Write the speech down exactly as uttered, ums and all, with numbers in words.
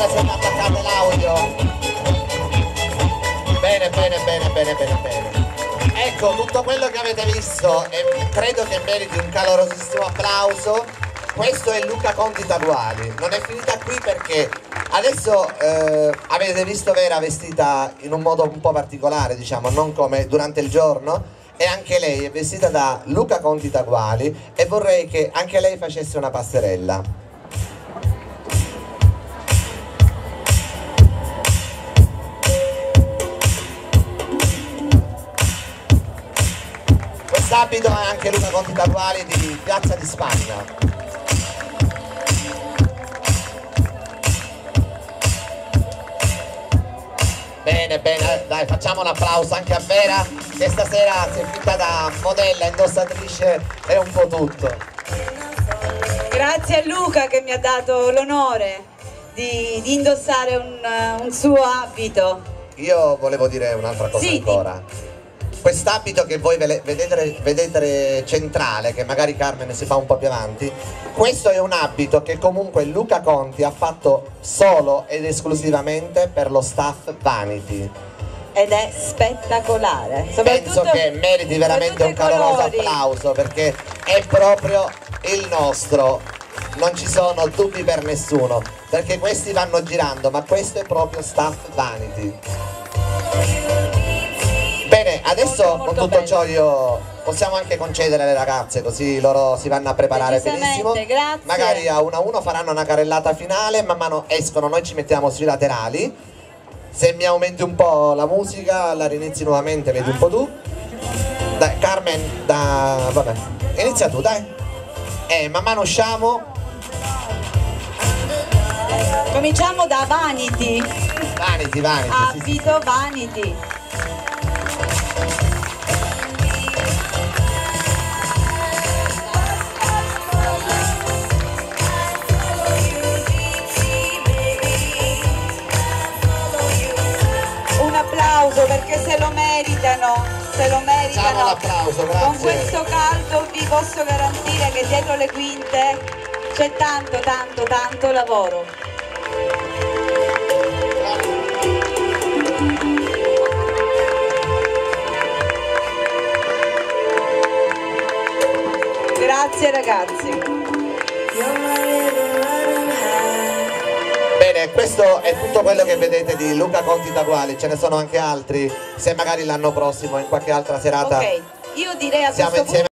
Aspetta se mi attaccate l'audio. Bene, bene, bene, bene, bene, bene. Ecco, tutto quello che avete visto e credo che meriti un calorosissimo applauso. Questo è Luca Conti Tatuali. Non è finita qui perché adesso eh, avete visto Vera vestita in un modo un po' particolare, diciamo, non come durante il giorno, e anche lei è vestita da Luca Conti Tatuali e vorrei che anche lei facesse una passerella. Quest'abito è anche Luca Conti Tatuali di Piazza di Spagna. Bene, bene, dai, facciamo un applauso anche a Vera che stasera si è finta da modella, indossatrice e un po' tutto. Grazie a Luca che mi ha dato l'onore di, di indossare un, un suo abito. Io volevo dire un'altra cosa sì, ancora. Quest'abito che voi vedete, vedete centrale, che magari Carmen si fa un po' più avanti, questo è un abito che comunque Luca Conti ha fatto solo ed esclusivamente per lo staff Vanity. Ed è spettacolare. Penso che meriti veramente un caloroso applauso perché è proprio il nostro, non ci sono dubbi per nessuno, perché questi vanno girando, ma questo è proprio staff Vanity. Bene, adesso molto, molto con tutto bello. Ciò io possiamo anche concedere alle ragazze, così loro si vanno a preparare benissimo. Grazie. Magari a uno a uno faranno una carrellata finale, man mano escono, noi ci mettiamo sui laterali. Se mi aumenti un po' la musica, la rinizi nuovamente, vedi un po' tu. Dai, Carmen, da... vabbè, inizia tu, dai. E man mano usciamo. Cominciamo da Vanity. Vanity, Vanity. Abito sì, sì. Vanity. Perché se lo meritano, se lo meritano. L'applauso, grazie. Con questo caldo vi posso garantire che dietro le quinte c'è tanto, tanto, tanto lavoro. Grazie ragazzi. Bene, questo è tutto quello che vedete di Luca Conti Tatuali, ce ne sono anche altri, se magari l'anno prossimo in qualche altra serata ok, io direi a siamo questo insieme.